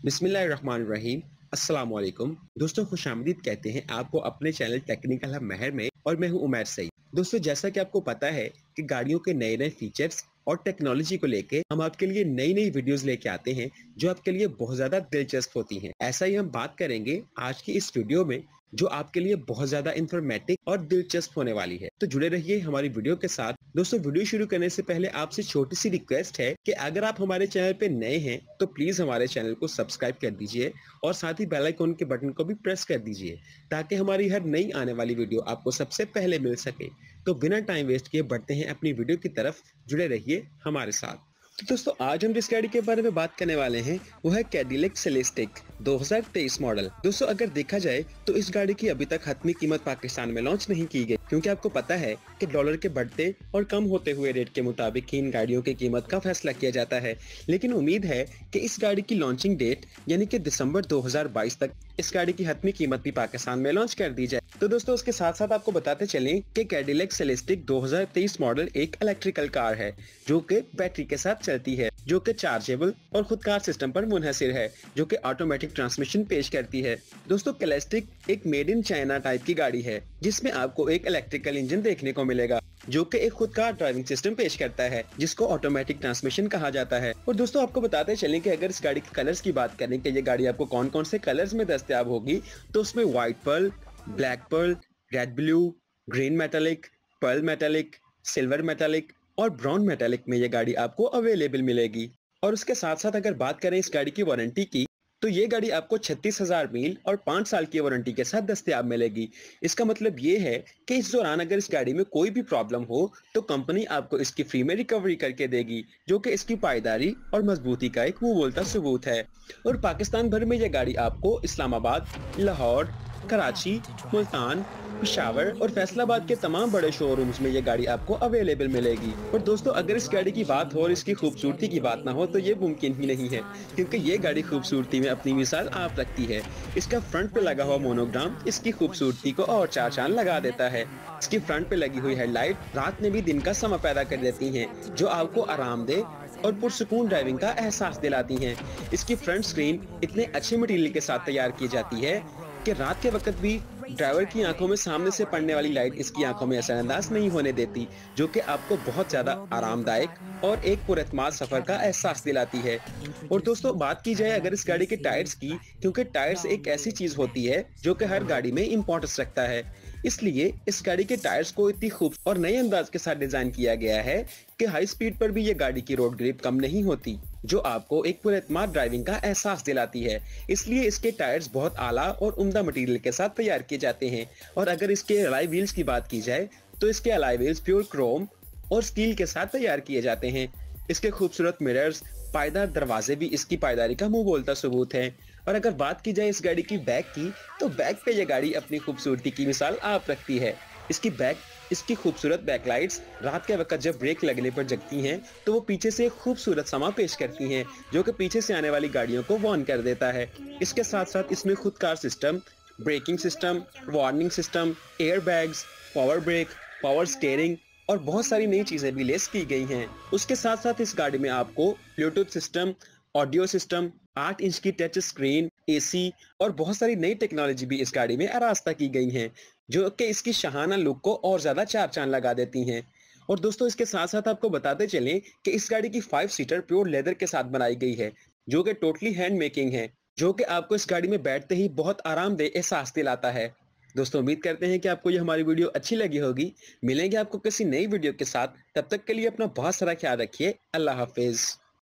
बिस्मिल्लाहिर्रहमानिर्रहीम। अस्सलाम वालेकुम। दोस्तों खुशामदीद कहते हैं आपको अपने चैनल टेक्निकल हब महर में, और मैं हूं उमैर सईद। दोस्तों जैसा कि आपको पता है कि गाड़ियों के नए नए फीचर्स और टेक्नोलॉजी को लेके हम आपके लिए नई नई वीडियोस लेके आते हैं जो आपके लिए बहुत ज्यादा दिलचस्प होती हैं। ऐसा ही हम बात करेंगे आज की इस वीडियो में जो आपके लिए बहुत ज्यादा इंफॉर्मेटिव और दिलचस्प होने वाली है। तो जुड़े रहिए हमारी वीडियो के साथ। दोस्तों वीडियो शुरू करने से पहले आपसे छोटी सी रिक्वेस्ट है कि अगर आप हमारे चैनल पे नए हैं तो प्लीज हमारे चैनल को सब्सक्राइब कर दीजिए और साथ ही बेल आइकन के बटन को भी प्रेस कर दीजिए ताकि हमारी हर नई आने वाली वीडियो आपको सबसे पहले मिल सके। तो बिना टाइम वेस्ट किए बढ़ते हैं अपनी वीडियो की तरफ। जुड़े रहिए हमारे साथ। तो दोस्तों आज हम जिस गाड़ी के बारे में बात करने वाले हैं वो है कैडिलैक सेलेस्टिक 2023 मॉडल। दोस्तों अगर देखा जाए तो इस गाड़ी की अभी तक हतमी कीमत पाकिस्तान में लॉन्च नहीं की गई, क्योंकि आपको पता है कि डॉलर के बढ़ते और कम होते हुए रेट के मुताबिक ही इन गाड़ियों की कीमत का फैसला किया जाता है। लेकिन उम्मीद है कि इस गाड़ी की लॉन्चिंग डेट यानी कि दिसंबर 2022 तक इस गाड़ी की हतमी कीमत भी पाकिस्तान में लॉन्च कर दी जाए। तो दोस्तों उसके साथ साथ आपको बताते चलें कि कैडिलैक सेलेस्टिक 2023 मॉडल एक इलेक्ट्रिकल कार है जो कि बैटरी के साथ चलती है, जो कि चार्जेबल और खुदकार सिस्टम पर मुनहसिर है, जो कि ऑटोमेटिक ट्रांसमिशन पेश करती है। दोस्तों कैलेस्टिक एक मेड इन चाइना टाइप की गाड़ी है जिसमें आपको एक इलेक्ट्रिकल इंजन देखने को मिलेगा जो कि एक खुदकार ड्राइविंग सिस्टम पेश करता है जिसको ऑटोमेटिक ट्रांसमिशन कहा जाता है। और दोस्तों आपको बताते चलें कि अगर इस गाड़ी के कलर्स की बात करें कि ये गाड़ी आपको कौन कौन से कलर्स में दस्तयाब होगी, तो उसमें white pearl, black pearl, red blue, green metallic, pearl metallic, silver metallic और ब्राउन मेटालिक में ये गाड़ी आपको अवेलेबल मिलेगी। और उसके साथ साथ अगर बात करें इस गाड़ी की वारंटी की, तो ये गाड़ी आपको 36,000 मील और 5 साल की वारंटी के साथ दस्तयाब मिलेगी। इसका मतलब ये है कि इस दौरान अगर इस गाड़ी में कोई भी प्रॉब्लम हो तो कंपनी आपको इसकी फ्री में रिकवरी करके देगी, जो कि इसकी पायदारी और मजबूती का एक मुंह बोलता सबूत है। और पाकिस्तान भर में यह गाड़ी आपको इस्लामाबाद, लाहौर, कराची, मुल्तान, पेशावर और फैसलाबाद के तमाम बड़े शोरूम्स में ये गाड़ी आपको अवेलेबल मिलेगी। और दोस्तों अगर इस गाड़ी की बात हो और इसकी खूबसूरती की बात ना हो तो ये मुमकिन ही नहीं है, क्योंकि ये गाड़ी खूबसूरती में अपनी मिसाल आप रखती है। इसका फ्रंट पे लगा हुआ मोनोग्राम इसकी खूबसूरती को और चार चांद लगा देता है। इसकी फ्रंट पे लगी हुई हेडलाइट रात में भी दिन का समा पैदा कर देती है, जो आपको आरामदेह और पुरसुकून ड्राइविंग का एहसास दिलाती हैं। इसकी फ्रंट स्क्रीन इतने अच्छे मटेरियल के साथ तैयार की जाती है कि रात के वक्त भी ड्राइवर की आंखों में सामने से पड़ने वाली लाइट इसकी आंखों में असरअंदाज नहीं होने देती, जो कि आपको बहुत ज्यादा आरामदायक और एक पुरएतमाद सफर का एहसास दिलाती है। और दोस्तों बात की जाए अगर इस गाड़ी के टायर्स की, क्योंकि टायर्स एक ऐसी चीज होती है जो कि हर गाड़ी में इम्पोर्टेंस रखता है, इसलिए इस गाड़ी के टायर्स को इतनी खूब और नए अंदाज के साथ डिजाइन किया गया है कि हाई स्पीड पर भी ये गाड़ी की रोड ग्रिप कम नहीं होती, जो आपको एक पुरएतमाद ड्राइविंग का एहसास दिलाती है। इसलिए इसके टायर्स बहुत आला और उम्दा मटेरियल के साथ तैयार किए जाते हैं। और अगर इसके अलॉय व्हील्स की बात की जाए तो इसके अलॉय व्हील्स प्योर क्रोम और स्टील के साथ तैयार किए जाते हैं। इसके खूबसूरत मिरर्स, पायदार दरवाजे भी इसकी पायदारी का मुंह बोलता सबूत है। और अगर बात की जाए इस गाड़ी की बैक की, तो बैक पे ये गाड़ी अपनी खूबसूरती की मिसाल आप रखती है। इसकी खूबसूरत बैकलाइट्स रात के वक्त जब ब्रेक लगने पर जगती हैं तो वो पीछे से एक खूबसूरत समा पेश करती हैं, जो कि पीछे से आने वाली गाड़ियों को वार्न कर देता है। इसके साथ साथ इसमें खुदकार system, braking system, warning system, air bags, power brake, power steering और बहुत सारी नई चीजें भी लेस की गई हैं। उसके साथ साथ इस गाड़ी में आपको Bluetooth system, audio system, 8 inch की टच स्क्रीन, एसी और बहुत सारी नई टेक्नोलॉजी भी इस गाड़ी में आरास्ता की गई हैं, जो कि इसकी शाहाना लुक को और ज्यादा चार चांद लगा देती हैं। और दोस्तों इसके साथ साथ आपको बताते चलें कि इस गाड़ी की 5 सीटर प्योर लेदर के साथ बनाई गई है, जो कि टोटली हैंड मेकिंग है, जो कि आपको इस गाड़ी में बैठते ही बहुत आरामदेह एहसास दिलाता है। दोस्तों उम्मीद करते हैं कि आपको ये हमारी वीडियो अच्छी लगी होगी। मिलेंगे आपको किसी नई वीडियो के साथ, तब तक के लिए अपना बहुत सारा ख्याल रखिए। अल्लाह हाफिज।